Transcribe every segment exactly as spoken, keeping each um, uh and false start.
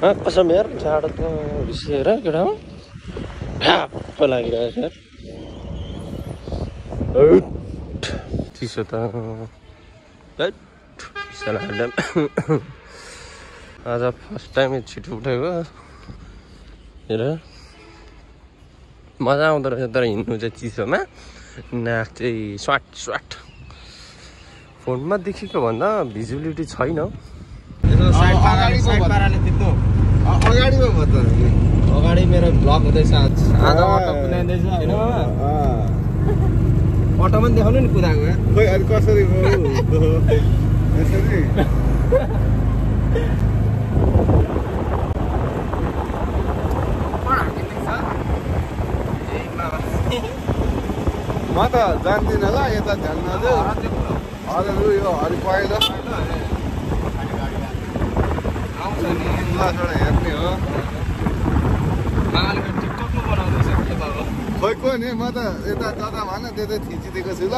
कसम यार जाडो त रिसिएर केटा हो भ्याप लागिरहेछ यार चिसो त आज फर्स्ट टाइम छिटो उठेको हेर मजा आउँदो रहेछ तर हिँड्नु चाहिँ चिसोमा नाक चाहिँ स्वाट स्वाट फोनमा देखेको भन्दा भिजुअलिटी छैन अगाडि मेरो भ्लग हुँदैछ आज अटो कुदाइँदैछ होइन अटो पनि देखाउनु नि कुदाएको खोइ अहिले कसरी म त जान्दिनँ ल यता ध्यान नदेऊ हजुर यो अलि पहिलो आउँछ नि लासबाट हेर्ने हो खोइ को नि म त यता जता भन त्यतै थिचिदिएको छु ल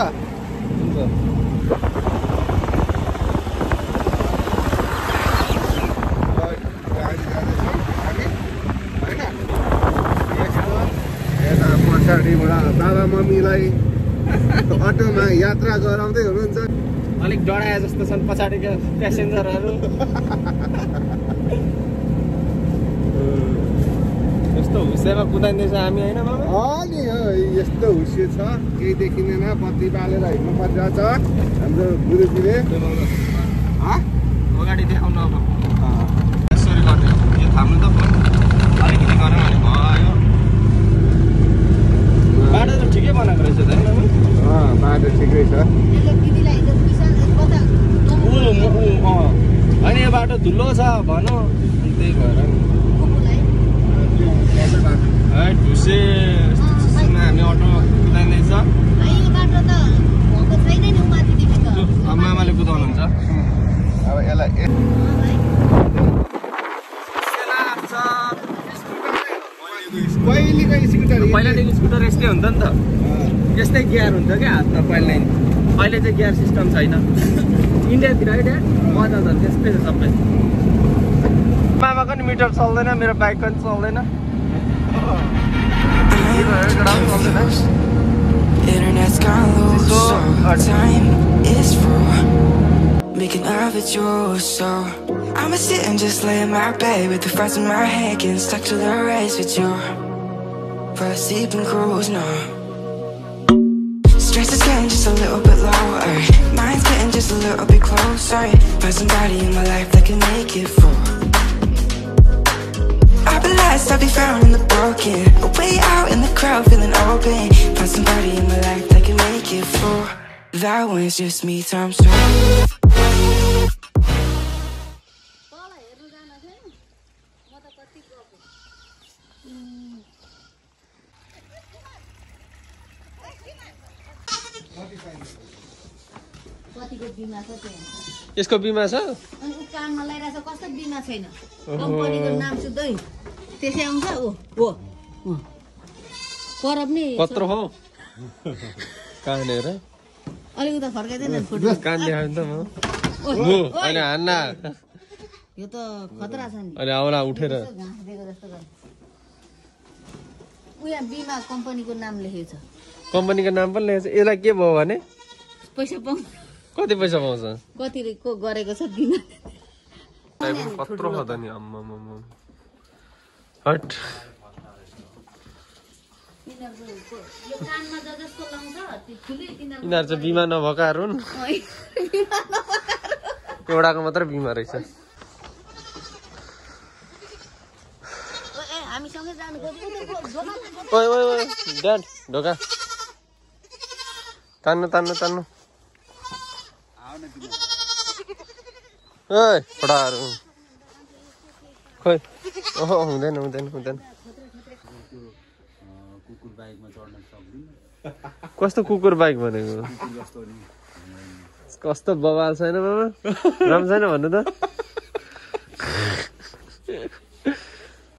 यता पछाडिबाट बाबा मम्मीलाई अटोमा यात्रा गराउँदै हुनुहुन्छ अलिक डराए जस्तो छन् पछाडिका प्यासेन्जरहरू यस्तो हुसेमा कुदाइँदैछ हामी होइन बाबा नि यस्तो हुसे छ केही देखिँदैन बत्ती बालेर हिँड्नु परिरहेछ हाम्रो गुरुजीले अगाडि देखाउनु अब यसरी गर्ने यो थाम्नु त फोन अलिकति गऱ्यो भने भयो बाटो त ठिकै बनाएको रहेछ त होइन बाटो ठिकै छ होइन यो बाटो धुलो छ भनौँ त्यही भएर है ढुसे हामी अटो कुदाइँदैछ मामाले कुदाउनुहुन्छ अब यसलाई पहिलेको स्कुटर पहिलादेखि स्कुटर यस्तै हुन्छ नि त यस्तै गियर हुन्छ क्या हातमा पहिला अहिले चाहिँ गियर सिस्टम छैन इन्डियातिर है ड्याड मजा त त्यस्तै छ सबै मामाको नि मिटर चल्दैन मेरो बाइकको नि चल्दैन Internet's gone low, so time is full. Making love at you, so I'ma sit and just lay in my bed with the fries in my hand, getting stuck to the race with you. For a sleep and cruise, no. Stress is getting just a little bit lower. Mind's getting just a little bit closer. Find somebody in my life that can make it full. I'll be lost, I'll be found in the broken. Way out in the crowd, feeling open. Find somebody in my life that can make it full. That one's just me, time so. यसको बिमा छ अनि उ कानमा लगाइराछ कस्तो बिमा छैन कम्पनीको नाम सुदै त्यसै आउँछ ओ हो परब नि कत्रो हो कानेर अलि उता फर्काइदैन फोटो कान देखाउ त म मु हैन हान्ना यो त खतरा छ नि अनि आउला उठेर घाँस दिएको जस्तो गर्छ उ यहाँ बिमा कम्पनीको नाम लेखेको छ कम्पनीको नाम पनि लेखेको छ यसलाई के भयो भने पैसा पाउँछ कति पैसा पाउँछ कतिको गरेको छ बिमा कत्रो हो त नि अम्म मम हट यिनीहरू चाहिँ बिमा नभएकाहरू हुन् एउटाको मात्रै बिमा रहेछ ओइ ओइ ओइ ड्याड ढोका तान्नु तान्नु तान्नु ओइ फटाहरू खोइ ओहो हुँदैन हुँदैन हुँदैन कस्तो कुकुर बाइक भनेको कस्तो बवाल छैन बाबा राम्रो छैन भन्नु त